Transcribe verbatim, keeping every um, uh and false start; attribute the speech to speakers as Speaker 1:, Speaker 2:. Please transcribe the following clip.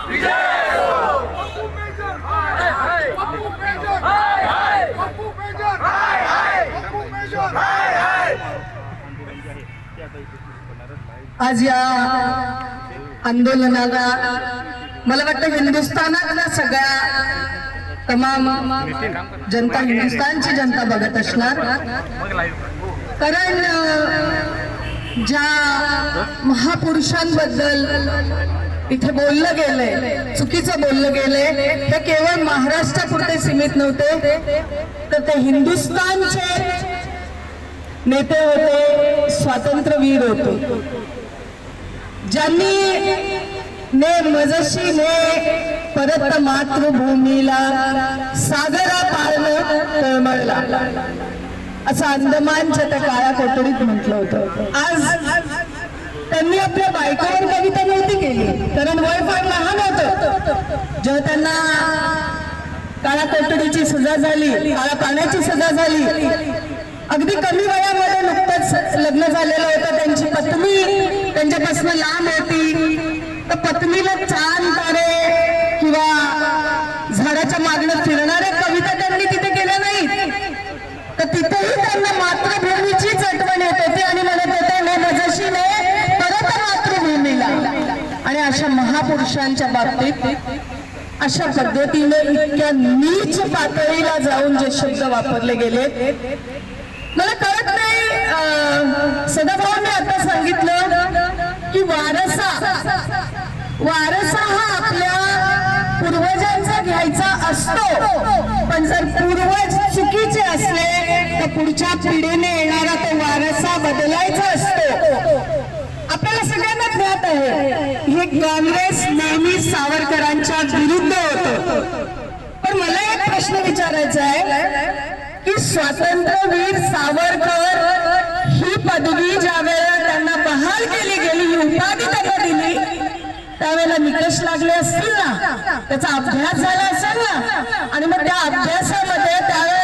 Speaker 1: आज या आंदोलनाला मला वाटतं हिंदुस्थानातल्या सगळ्या तमाम जनता, हिंदुस्थानची जनता बघत असणार, कारण ज्या महापुरुषांबद्दल इथे बोललं गेलंय, चुकीचं बोललं गेलंय, ते केवळ महाराष्ट्रापुरते सीमित नव्हते, तर ते हिंदुस्थानचे नेते होते, स्वातंत्र्यवीर होते, ज्यांनी ने मजशी ने परत मातृभूमीला सागरा पारनं तळमळला असं अंदमानच्या त्या काळ्या कोठडीत म्हटलं होतं. आज त्यांनी आपल्या बायकोवर कविता नव्हती केली, कारण वय फार लहान होतं. जेव्हा त्यांना काळ्या कोठडीची सजा झाली, काळ्या पाण्याची सजा झाली, अगदी कमी वयामध्ये नुकतंच लग्न झालेलं होतं, त्यांची पत्नी त्यांच्यापासून लांब होती, तर पत्नीला चांद तारे किंवा झाडाच्या मागणं फिरणाऱ्या कविता त्यांनी तिथे केल्या नाहीत, तर तिथेही त्यांना मातृभूमीचीच आठवण येत होती आणि म्हणत होते ने मजशी ने परत मातृभूमीला. आणि अशा महापुरुषांच्या बाबतीत अशा पद्धतीने इतक्या नीच पातळीला जाऊन जे शब्द वापरले गेले, मला कळत नाही. सदाभाऊंनी आता सांगितलं की वारसा वारसा हा आपल्या पूर्वजांचा घ्यायचा असतो, पण जर पूर्वज चुकीचे असले तर पुढच्या पिढीने येणारा तो वारसा बदलायचा असतो. आपल्याला सगळ्यांना ज्ञात आहे हे काँग्रेस नेहमी सावरकरांच्या विरुद्ध होतं, पण मला एक प्रश्न विचारायचा आहे की स्वातंत्र्यवीर सावरकर ही पदवी ज्या वेळेला त्यांना बहाल केली गेली, ही उपाधी त्यांना दिली, त्यावेळेला निकष लागले असतील ना, त्याचा अभ्यास झाला असेल ना, आणि मग त्या अभ्यासामध्ये त्यावेळेला